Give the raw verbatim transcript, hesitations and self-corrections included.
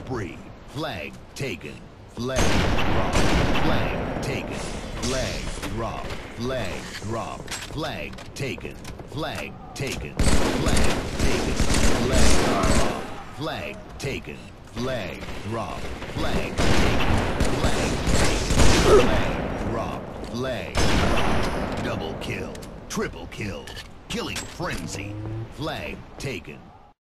spree. Flag taken. Flag drop. Flag taken. Flag drop. Flag drop. Flag taken. Flag taken. Flag taken. Flag drop. Flag taken. Flag drop. Flag taken. Flag taken. Flag drop. Flag drop. Double kill. Triple kill. Killing frenzy. Flag taken.